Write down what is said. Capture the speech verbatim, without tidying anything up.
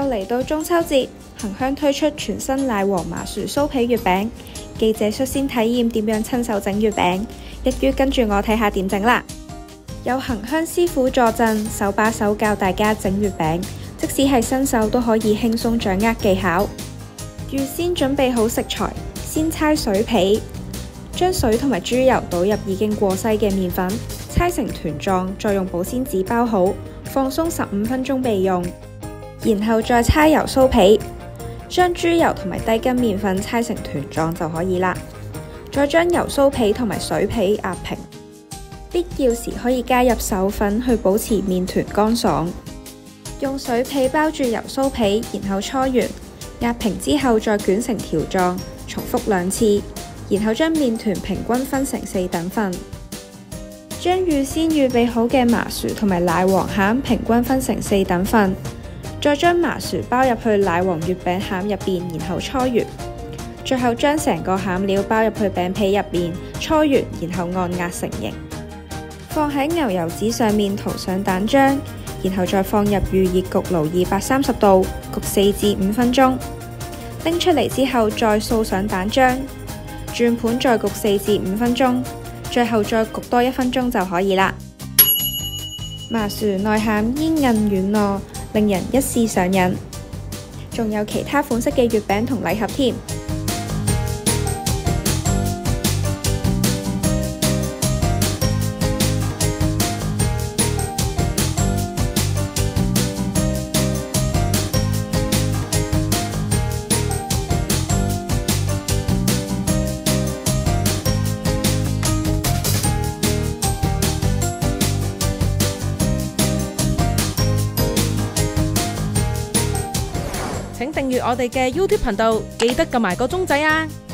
嚟到中秋節，恒香推出全新奶黃麻薯酥皮月餅，記者率先體驗點樣親手整月餅，一於跟住我睇下點整啦。有恒香師傅助陣，手把手教大家整月餅，即使係新手都可以輕鬆掌握技巧。預先準備好食材，先搓水皮，將水同埋豬油倒入已經過篩嘅麵粉，搓成團狀，再用保鮮紙包好，放鬆十五分鐘備用。然後再搓油酥皮，將豬油同埋低筋麵粉搓成團狀就可以啦。再將油酥皮同埋水皮壓平，必要時可以加入手粉去保持麵團乾爽。用水皮包住油酥皮，然後搓圓，壓平之後再捲成條狀，重複兩次，然後將麵團平均分成四等份。將預先預備好嘅麻薯同埋奶黃餡平均分成四等份。再將麻薯包入去奶黃月餅餡入邊，然後搓圓。最後將成個餡料包入去餅皮入邊，搓圓，然後按壓成型。放喺牛油紙上面塗上蛋漿，然後再放入預熱焗爐二百三十度焗四至五分鐘。拎出嚟之後再掃上蛋漿，轉盤再焗四至五分鐘，最後再焗多一分鐘就可以啦。麻薯內餡煙韌軟糯，令人一試上癮，仲有其他款式嘅月餅同禮盒添。 請訂閱我哋嘅 YouTube 頻道，記得撳埋個鐘仔啊！